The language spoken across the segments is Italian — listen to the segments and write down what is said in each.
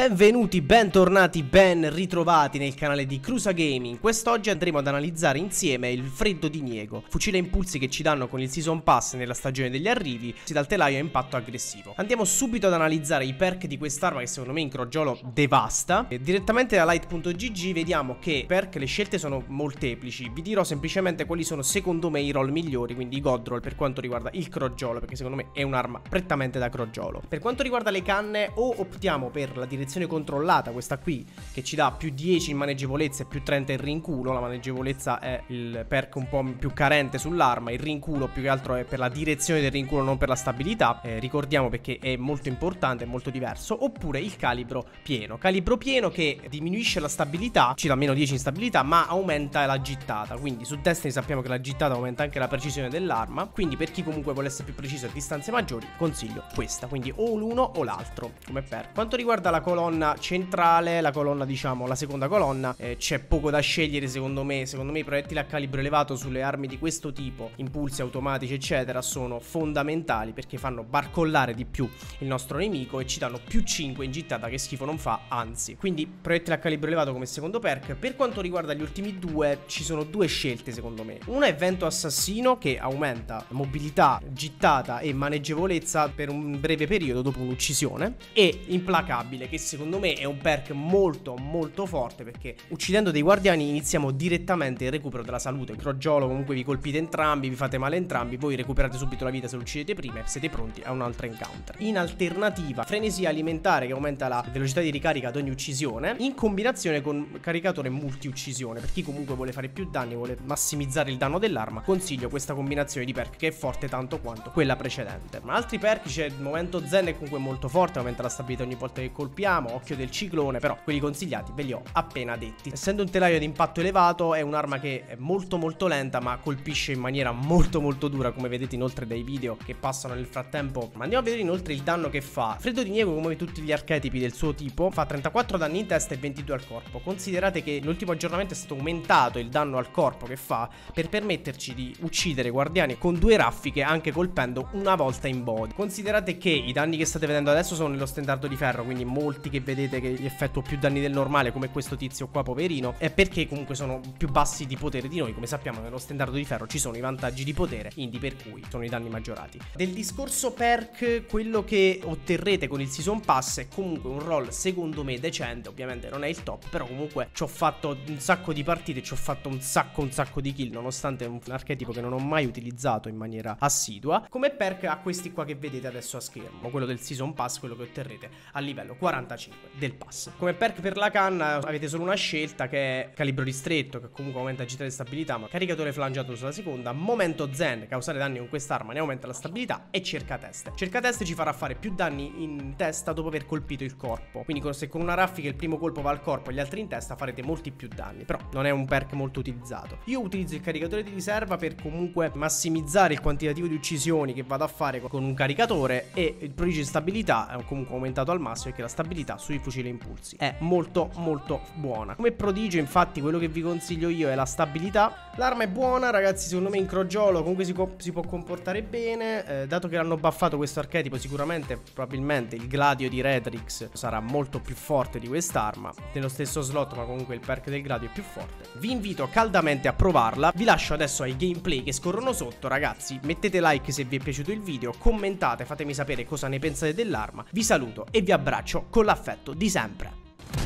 Benvenuti, bentornati, ben ritrovati nel canale di Crusa Gaming. Quest'oggi andremo ad analizzare insieme il Freddo Diniego, fucile a impulsi che ci danno con il Season Pass nella stagione degli arrivi, dal telaio a impatto aggressivo. Andiamo subito ad analizzare i perk di quest'arma che secondo me in crogiolo devasta. E direttamente da light.gg vediamo che perk le scelte sono molteplici. Vi dirò semplicemente quali sono secondo me i roll migliori, quindi i god roll per quanto riguarda il crogiolo, perché secondo me è un'arma prettamente da crogiolo. Per quanto riguarda le canne, o optiamo per la direzione controllata, questa qui che ci dà più 10 in maneggevolezza e più 30 in rinculo. La maneggevolezza è il perk un po' più carente sull'arma, il rinculo più che altro è per la direzione del rinculo, non per la stabilità, ricordiamo, perché è molto importante, è molto diverso. Oppure il calibro pieno che diminuisce la stabilità, ci dà meno 10 in stabilità ma aumenta la gittata, quindi su Destiny sappiamo che la gittata aumenta anche la precisione dell'arma, quindi per chi comunque vuole essere più preciso a distanze maggiori consiglio questa, quindi o l'uno o l'altro come perk. Quanto riguarda la colonna centrale, la colonna diciamo la seconda colonna, c'è poco da scegliere secondo me i proiettili a calibro elevato sulle armi di questo tipo, impulsi automatici eccetera, sono fondamentali perché fanno barcollare di più il nostro nemico e ci danno più 5 in gittata, che schifo non fa, anzi. Quindi proiettili a calibro elevato come secondo perk. Per quanto riguarda gli ultimi due, ci sono due scelte secondo me. Una è vento assassino, che aumenta mobilità, gittata e maneggevolezza per un breve periodo dopo un'uccisione, e implacabile, che secondo me è un perk molto molto forte perché uccidendo dei guardiani iniziamo direttamente il recupero della salute. In crogiolo comunque vi colpite entrambi, vi fate male entrambi, voi recuperate subito la vita se lo uccidete prima e siete pronti a un'altra encounter. In alternativa, frenesia alimentare, che aumenta la velocità di ricarica ad ogni uccisione, in combinazione con caricatore multi uccisione. Per chi comunque vuole fare più danni, vuole massimizzare il danno dell'arma, consiglio questa combinazione di perk che è forte tanto quanto quella precedente. Ma altri perk, c'è il momento zen, è comunque molto forte, aumenta la stabilità ogni volta che colpiamo, occhio del ciclone, però quelli consigliati ve li ho appena detti. Essendo un telaio ad impatto elevato, è un'arma che è molto molto lenta ma colpisce in maniera molto molto dura, come vedete inoltre dai video che passano nel frattempo. Ma andiamo a vedere inoltre il danno che fa. Freddo Diniego, come tutti gli archetipi del suo tipo, fa 34 danni in testa e 22 al corpo. Considerate che l'ultimo aggiornamento è stato aumentato il danno al corpo che fa per permetterci di uccidere guardiani con 2 raffiche anche colpendo una volta in body. Considerate che i danni che state vedendo adesso sono nello stendardo di ferro, quindi molti che vedete che gli effettuo più danni del normale, come questo tizio qua poverino, è perché comunque sono più bassi di potere di noi. Come sappiamo nello stendardo di ferro ci sono i vantaggi di potere, quindi per cui sono i danni maggiorati. Del discorso perk, quello che otterrete con il Season Pass è comunque un roll secondo me decente. Ovviamente non è il top, però comunque ci ho fatto un sacco di partite, ci ho fatto un sacco di kill, nonostante un archetipo che non ho mai utilizzato in maniera assidua. Come perk a questi qua che vedete adesso a schermo, quello del Season Pass, quello che otterrete a livello 45 del pass. Come perk per la canna avete solo una scelta, che è calibro ristretto, che comunque aumenta gittata e stabilità, ma caricatore flangiato sulla seconda, momento zen, causare danni con quest'arma ne aumenta la stabilità, e cercateste. Cercateste ci farà fare più danni in testa dopo aver colpito il corpo, quindi se con una raffica il primo colpo va al corpo e gli altri in testa farete molti più danni, però non è un perk molto utilizzato. Io utilizzo il caricatore di riserva per comunque massimizzare il quantitativo di uccisioni che vado a fare con un caricatore, e il prodigio di stabilità è comunque aumentato al massimo perché la stabilità sui fucili a impulsi è molto molto buona. Come prodigio infatti quello che vi consiglio io è la stabilità. L'arma è buona ragazzi, secondo me in crogiolo comunque si può comportare bene, dato che l'hanno buffato questo archetipo sicuramente probabilmente il gladio di Redrix sarà molto più forte di quest'arma, nello stesso slot, ma comunque il perk del gladio è più forte. Vi invito caldamente a provarla, vi lascio adesso ai gameplay che scorrono sotto ragazzi, mettete like se vi è piaciuto il video, commentate, fatemi sapere cosa ne pensate dell'arma, vi saluto e vi abbraccio con l'affetto di sempre.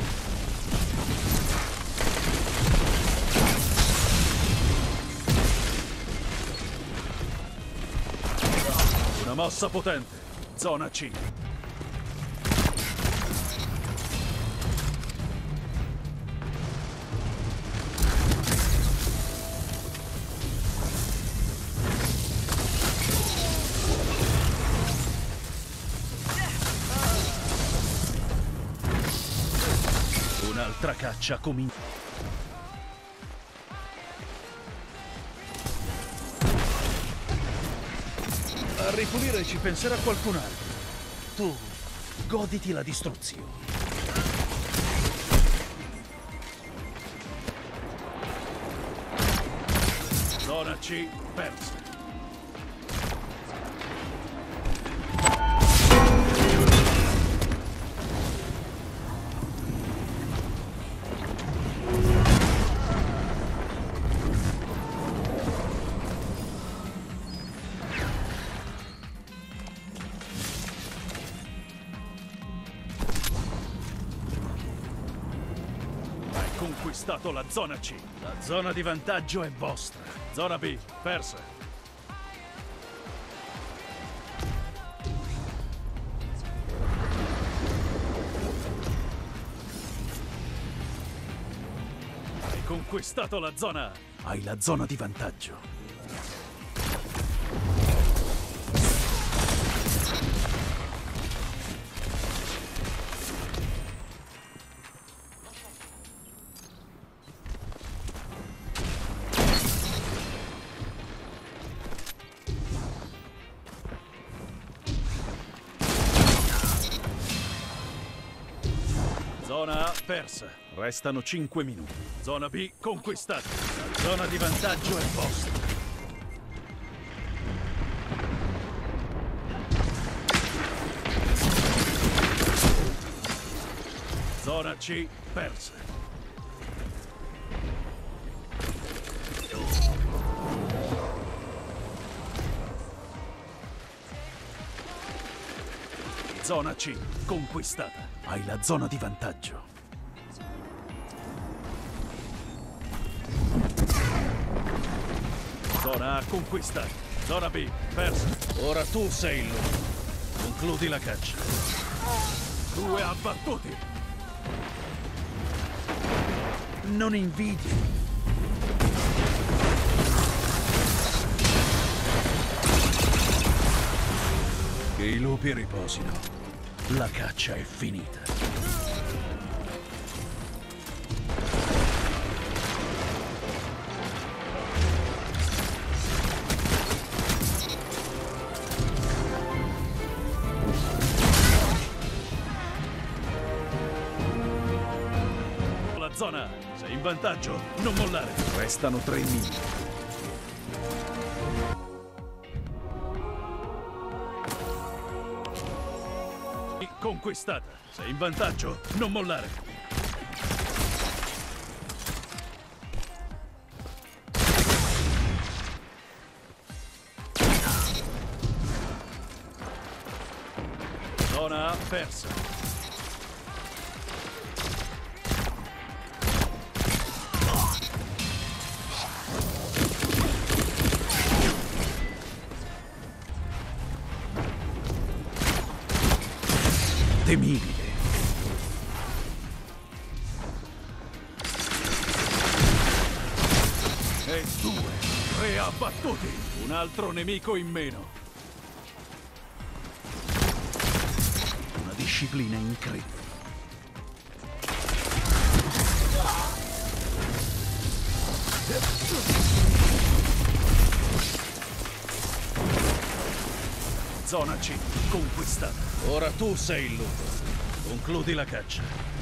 Una mossa potente, zona C. Un'altra caccia comincia. A ripulire ci penserà qualcun altro. Tu goditi la distruzione. Zona C persa. conquistato la zona C. La zona di vantaggio è vostra. Zona B, persa. Hai conquistato la zona A. Hai la zona di vantaggio. Zona A persa. Restano 5 minuti. Zona B conquistata. La zona di vantaggio è vostra. Zona C persa. Zona C conquistata. Hai la zona di vantaggio. Zona A conquistata. Zona B persa. Ora tu sei il lupo. Concludi la caccia. 2 abbattuti. Non invidi. Che i lupi riposino. La caccia è finita. La zona, sei in vantaggio, non mollare. Restano 3 minuti. Conquistata. Sei in vantaggio, non mollare. Zona A persa. Temibile. E 2, 3 abbattuti. Un altro nemico in meno. Una disciplina incredibile. Zona C conquistata. Ora tu sei il lupo. Concludi la caccia.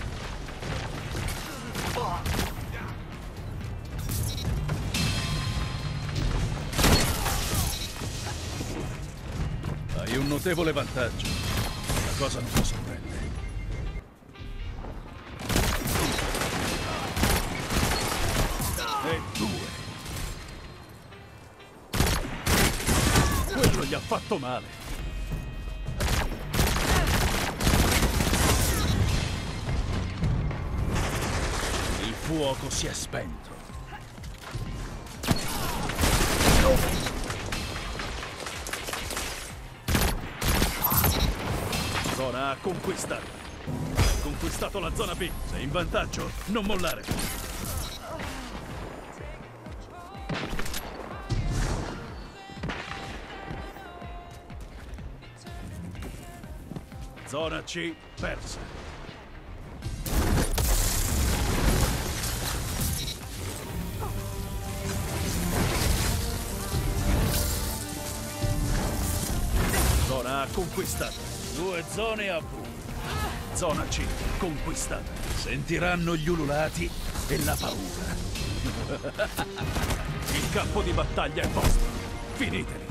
Hai un notevole vantaggio. La cosa non può sorprendere. E 2. Quello gli ha fatto male. Il fuoco si è spento. Zona A conquistata. Hai conquistato la zona B. Sei in vantaggio. Non mollare. Zona C persa. Zona A conquistata. 2 zone a V. Zona C conquistata. Sentiranno gli ululati e la paura. Il campo di battaglia è vostro. Finiteli.